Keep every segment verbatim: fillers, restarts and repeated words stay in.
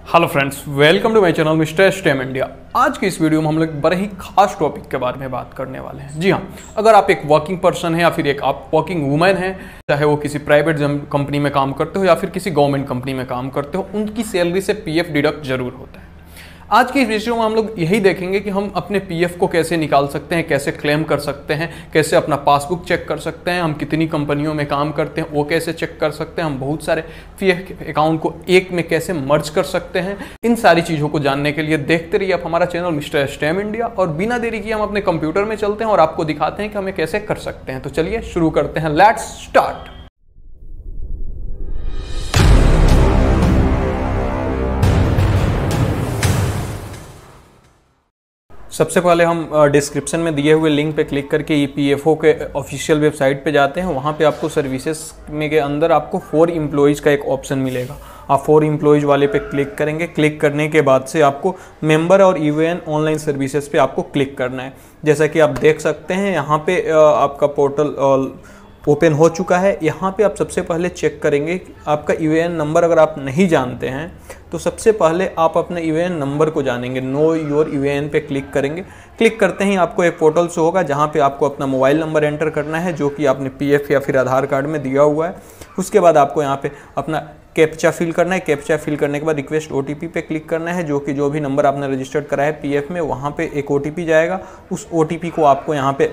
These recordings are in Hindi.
Hello friends, welcome to my channel mister stem India. आज की इस वीडियो में हम लोग बड़े ही खास टॉपिक के बारे में बात करने वाले हैं। जी हाँ, अगर आप एक वर्किंग पर्सन हैं या फिर एक आप वर्किंग वुमेन हैं, चाहे वो किसी प्राइवेट कंपनी में काम करते हो या फिर किसी गवर्नमेंट कंपनी में काम करते हो, उनकी सैलरी से पीएफ डिडक्ट जरूर होता है। आज की इस वीडियो में हम लोग यही देखेंगे कि हम अपने पीएफ को कैसे निकाल सकते हैं, कैसे क्लेम कर सकते हैं, कैसे अपना पासबुक चेक कर सकते हैं, हम कितनी कंपनियों में काम करते हैं वो कैसे चेक कर सकते हैं, हम बहुत सारे पीएफ अकाउंट को एक में कैसे मर्ज कर सकते हैं। इन सारी चीज़ों को जानने के लिए देखते रहिए आप हमारा चैनल मिस्टर स्टेम इंडिया। और बिना देरी किए हम अपने कंप्यूटर में चलते हैं और आपको दिखाते हैं कि हमें कैसे कर सकते हैं। तो चलिए शुरू करते हैं, लेट्स स्टार्ट। सबसे पहले हम डिस्क्रिप्शन में दिए हुए लिंक पे क्लिक करके ईपीएफओ के ऑफिशियल वेबसाइट पे जाते हैं। वहाँ पे आपको सर्विसेज में के अंदर आपको फोर एम्प्लॉयज़ का एक ऑप्शन मिलेगा। आप फोर एम्प्लॉयज़ वाले पे क्लिक करेंगे। क्लिक करने के बाद से आपको मेंबर और ईवीएन ऑनलाइन सर्विसेज पे आपको क्लिक करना है। जैसा कि आप देख सकते हैं यहाँ पे आपका पोर्टल ओपन हो चुका है। यहाँ पे आप सबसे पहले चेक करेंगे आपका ईवीएन नंबर। अगर आप नहीं जानते हैं तो सबसे पहले आप अपने ईवीएन नंबर को जानेंगे। नो योर ईवीएन पे क्लिक करेंगे। क्लिक करते ही आपको एक पोर्टल शो होगा जहाँ पे आपको अपना मोबाइल नंबर एंटर करना है जो कि आपने पीएफ या फिर आधार कार्ड में दिया हुआ है। उसके बाद आपको यहाँ पे अपना कैप्चा फिल करना है। कैप्चा फिल करने के बाद रिक्वेस्ट ओटीपी पे क्लिक करना है, जो कि जो भी नंबर आपने रजिस्टर्ड करा है पीएफ में वहाँ पे एक ओटीपी जाएगा। उस ओटीपी को आपको यहाँ पे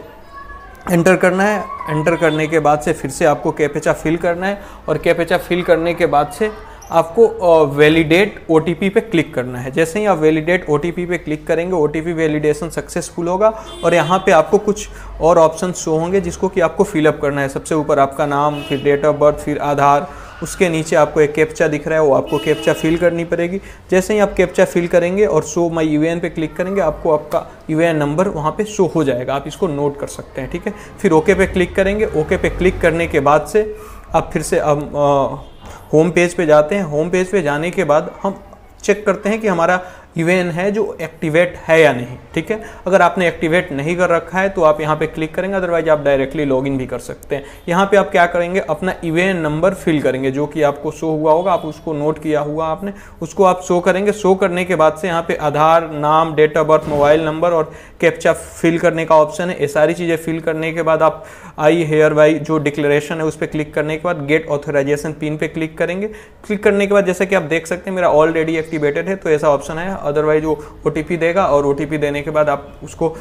एंटर करना है। एंटर करने के बाद से फिर से आपको कैप्चा फिल करना है और कैप्चा फिल करने के बाद से आपको वैलिडेट ओटीपी पे क्लिक करना है। जैसे ही आप वैलिडेट ओटीपी पे क्लिक करेंगे ओटीपी वैलिडेशन सक्सेसफुल होगा और यहाँ पे आपको कुछ और ऑप्शन शो होंगे जिसको कि आपको फिलअप करना है। सबसे ऊपर आपका नाम, फिर डेट ऑफ बर्थ, फिर आधार, उसके नीचे आपको एक कैप्चा दिख रहा है, वो आपको कैप्चा फिल करनी पड़ेगी। जैसे ही आप कैप्चा फिल करेंगे और शो माय ईवीएन पे क्लिक करेंगे आपको आपका ईवीएन नंबर वहाँ पे शो हो जाएगा। आप इसको नोट कर सकते हैं, ठीक है। फिर ओके पे क्लिक करेंगे। ओके पे क्लिक करने के बाद से आप फिर से अब होम पेज पे जाते हैं। होम पेज पे जाने के बाद हम चेक करते हैं कि हमारा ईवीएन है जो एक्टिवेट है या नहीं, ठीक है। अगर आपने एक्टिवेट नहीं कर रखा है तो आप यहाँ पे क्लिक करेंगे, अदरवाइज आप डायरेक्टली लॉगिन भी कर सकते हैं। यहाँ पे आप क्या करेंगे, अपना ईवीएन नंबर फिल करेंगे जो कि आपको शो हुआ होगा, आप उसको नोट किया हुआ आपने, उसको आप शो करेंगे। शो करने के बाद से यहाँ पे आधार, नाम, date of birth, mobile number और कैप्चा फिल करने का ऑप्शन है। ये सारी चीज़ें फिल करने के बाद आप आई हेयर बाई जो डिक्लेरेशन है उस पर क्लिक करने के बाद गेट ऑथराइजेशन पिन पे क्लिक करेंगे। क्लिक करने के बाद जैसे कि आप देख सकते हैं मेरा ऑलरेडी एक्टिवेटेड है तो ऐसा ऑप्शन है। अदरवाइज वो ओटीपी देगा और ओटीपी देने के बाद आप उसको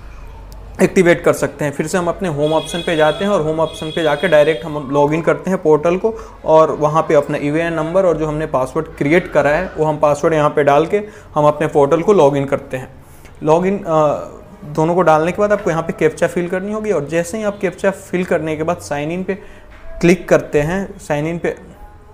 एक्टिवेट कर सकते हैं। फिर से हम अपने होम ऑप्शन पे जाते हैं और होम ऑप्शन पे जाके डायरेक्ट हम लॉगिन करते हैं पोर्टल को और वहाँ पे अपना ईवीएन नंबर और जो हमने पासवर्ड क्रिएट करा है वो हम पासवर्ड यहाँ पे डाल के हम अपने पोर्टल को लॉगिन करते हैं। लॉगिन दोनों को डालने के बाद आपको यहाँ पे कैप्चा फिल करनी होगी और जैसे ही आप कैप्चा फिल करने के बाद साइन इन पे क्लिक करते हैं, साइन इन पे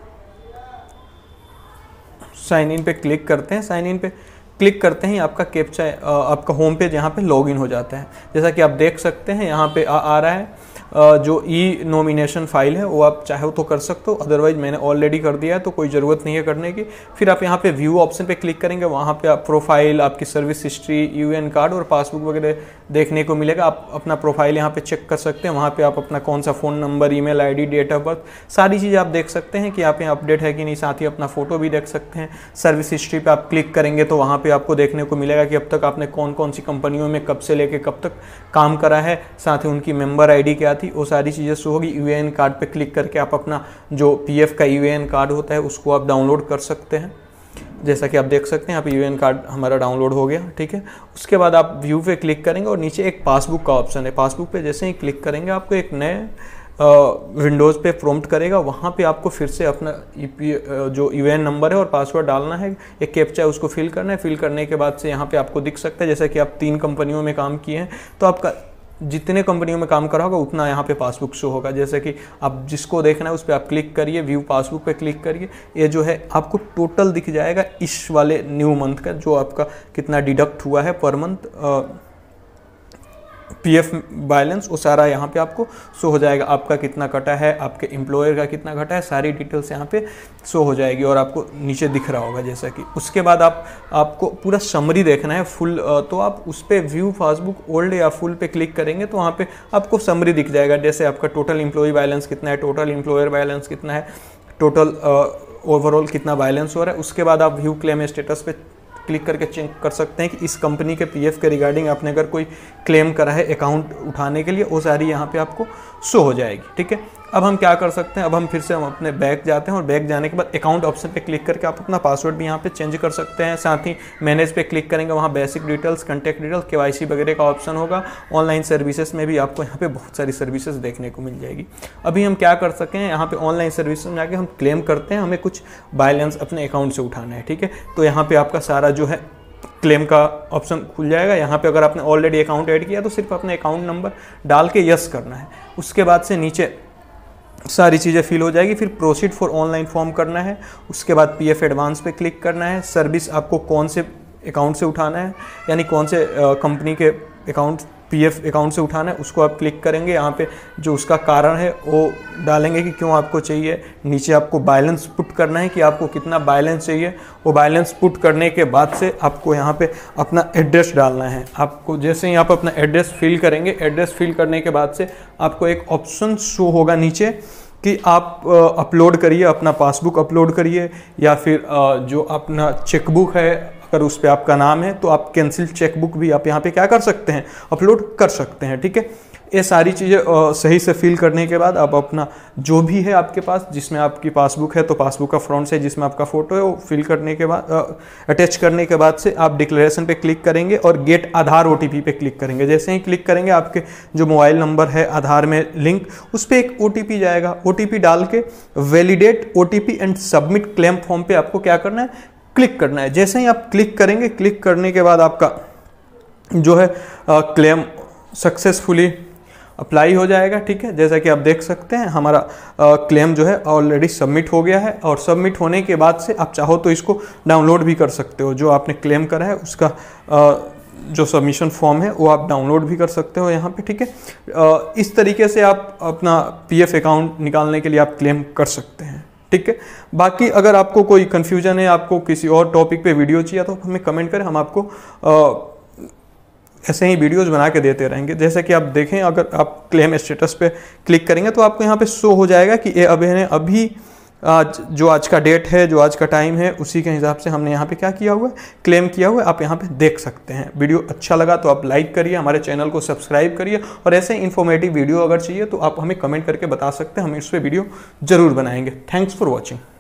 साइन इन पे क्लिक करते हैं साइन इन पे क्लिक करते हैं आपका कैप्चा आपका होम पेज यहाँ पे लॉगिन हो जाता है। जैसा कि आप देख सकते हैं यहाँ पे आ, आ रहा है जो ई नॉमिनेशन फाइल है वो आप चाहे तो कर सकते हो, अदरवाइज मैंने ऑलरेडी कर दिया है तो कोई ज़रूरत नहीं है करने की। फिर आप यहाँ पे व्यू ऑप्शन पे क्लिक करेंगे, वहाँ पे आप प्रोफाइल, आपकी सर्विस हिस्ट्री, यूएन कार्ड और पासबुक वगैरह देखने को मिलेगा। आप अपना प्रोफाइल यहाँ पे चेक कर सकते हैं। वहाँ पे आप अपना कौन सा phone number, email ID, date of birth सारी चीज़ें आप देख सकते हैं कि यहाँ पे अपडेट है कि नहीं। साथ ही अपना फोटो भी देख सकते हैं। सर्विस हिस्ट्री पे आप क्लिक करेंगे तो वहाँ पे आपको देखने को मिलेगा कि अब तक आपने कौन कौन सी कंपनियों में कब से लेके कब तक काम करा है, साथ ही उनकी मेंबर आईडी क्या थी, वो सारी चीज़ें शो होगी। ईवीएन कार्ड पे क्लिक करके आप अपना जो पीएफ का ईवीएन कार्ड होता है उसको आप डाउनलोड कर सकते हैं। जैसा कि आप देख सकते हैं आप ईवीएन कार्ड हमारा डाउनलोड हो गया, ठीक है। उसके बाद आप व्यू पे क्लिक करेंगे और नीचे एक पासबुक का ऑप्शन है। पासबुक पे जैसे ही क्लिक करेंगे आपको एक नए विंडोज़ पे प्रॉम्प्ट करेगा। वहाँ पे आपको फिर से अपना ईपी जो ईवीएन नंबर है और पासवर्ड डालना है, एक कैप्चा है उसको फिल करना है। फिल करने के बाद से यहाँ पे आपको दिख सकता है जैसा कि आप तीन कंपनियों में काम किए हैं तो आपका जितने कंपनियों में काम करा होगा उतना यहाँ पे पासबुक शो होगा। जैसे कि आप जिसको देखना है उस पर आप क्लिक करिए, व्यू पासबुक पे क्लिक करिए। ये जो है आपको टोटल दिख जाएगा इस वाले न्यू मंथ का जो आपका कितना डिडक्ट हुआ है पर मंथ पीएफ बैलेंस, वो सारा यहाँ पे आपको शो हो जाएगा। आपका कितना कटा है, आपके एम्प्लॉयर का कितना कटा है, सारी डिटेल्स यहाँ पे शो हो जाएगी और आपको नीचे दिख रहा होगा जैसा कि। उसके बाद आप आपको पूरा समरी देखना है फुल, तो आप उस पर व्यू पासबुक ओल्ड या फुल पे क्लिक करेंगे तो वहाँ पे आपको समरी दिख जाएगा। जैसे आपका टोटल एम्प्लॉय बैलेंस कितना है, टोटल एम्प्लॉयर बैलेंस कितना है, टोटल ओवरऑल कितना बैलेंस हो रहा है। उसके बाद आप व्यू क्लेम स्टेटस पे क्लिक करके चेक कर सकते हैं कि इस कंपनी के पीएफ के रिगार्डिंग आपने अगर कोई क्लेम करा है अकाउंट उठाने के लिए, वो सारी यहाँ पे आपको शो हो जाएगी। ठीक है, अब हम क्या कर सकते हैं, अब हम फिर से हम अपने बैक जाते हैं और बैक जाने के बाद अकाउंट ऑप्शन पे क्लिक करके आप अपना पासवर्ड भी यहाँ पे चेंज कर सकते हैं। साथ ही मैनेज पे क्लिक करेंगे, वहाँ basic details, contact details, KYC वगैरह का ऑप्शन होगा। ऑनलाइन सर्विसेज में भी आपको यहाँ पे बहुत सारी सर्विसेज देखने को मिल जाएगी। अभी हम क्या कर सकें, यहाँ पे ऑनलाइन सर्विस में जाके हम क्लेम करते हैं, हमें कुछ बैलेंस अपने अकाउंट से उठाना है। ठीक है, तो यहाँ पे आपका सारा जो है क्लेम का ऑप्शन खुल जाएगा। यहाँ पे अगर आपने ऑलरेडी अकाउंट ऐड किया तो सिर्फ अपने अकाउंट नंबर डाल के यस करना है। उसके बाद से नीचे सारी चीज़ें फिल हो जाएगी, फिर प्रोसीड फॉर ऑनलाइन फॉर्म करना है। उसके बाद पीएफ एडवांस पे क्लिक करना है। सर्विस आपको कौन से अकाउंट से उठाना है, यानी कौन से कंपनी के अकाउंट पीएफ अकाउंट से उठाना है, उसको आप क्लिक करेंगे। यहाँ पे जो उसका कारण है वो डालेंगे कि क्यों आपको चाहिए। नीचे आपको बैलेंस पुट करना है कि आपको कितना बैलेंस चाहिए। वो बैलेंस पुट करने के बाद से आपको यहाँ पे अपना एड्रेस डालना है। आपको जैसे ही आप अपना एड्रेस फिल करेंगे, एड्रेस फिल करने के बाद से आपको एक ऑप्शन शो होगा नीचे कि आप अपलोड करिए, अपना पासबुक अपलोड करिए, या फिर जो अपना चेकबुक है अगर उस पर आपका नाम है तो आप कैंसिल चेकबुक भी आप यहाँ पे क्या कर सकते हैं, अपलोड कर सकते हैं। ठीक है, ये सारी चीज़ें सही से फिल करने के बाद आप अपना जो भी है आपके पास, जिसमें आपकी पासबुक है तो पासबुक का फ्रंट से जिसमें आपका फोटो है वो फिल करने के बाद अटैच करने के बाद से आप डिक्लेरेशन पे क्लिक करेंगे और गेट आधार ओटीपी पे क्लिक करेंगे। जैसे ही क्लिक करेंगे आपके जो मोबाइल नंबर है आधार में लिंक, उस पर एक ओटीपी जाएगा। ओटीपी डाल के validate OTP and submit claim form पे आपको क्या करना है, क्लिक करना है। जैसे ही आप क्लिक करेंगे, क्लिक करने के बाद आपका जो है क्लेम सक्सेसफुली अप्लाई हो जाएगा। ठीक है, जैसा कि आप देख सकते हैं हमारा क्लेम जो है ऑलरेडी सबमिट हो गया है। और सबमिट होने के बाद से आप चाहो तो इसको डाउनलोड भी कर सकते हो। जो आपने क्लेम करा है उसका आ, जो सबमिशन फॉर्म है वो आप डाउनलोड भी कर सकते हो यहाँ पे। ठीक है, इस तरीके से आप अपना पीएफ अकाउंट निकालने के लिए आप क्लेम कर सकते हैं। ठीक है, बाकी अगर आपको कोई कन्फ्यूजन है, आपको किसी और टॉपिक पे वीडियो चाहिए तो हमें कमेंट करें, हम आपको आ, ऐसे ही वीडियोस बना के देते रहेंगे। जैसे कि आप देखें, अगर आप क्लेम स्टेटस पे क्लिक करेंगे तो आपको यहाँ पे शो हो जाएगा कि ये अभी ने अभी आज जो आज का डेट है, जो आज का टाइम है, उसी के हिसाब से हमने यहाँ पे क्या किया हुआ है, क्लेम किया हुआ है। आप यहाँ पे देख सकते हैं। वीडियो अच्छा लगा तो आप लाइक करिए, हमारे चैनल को सब्सक्राइब करिए, और ऐसे इन्फॉर्मेटिव वीडियो अगर चाहिए तो आप हमें कमेंट करके बता सकते हैं, हम इस पर वीडियो जरूर बनाएंगे। Thanks for watching.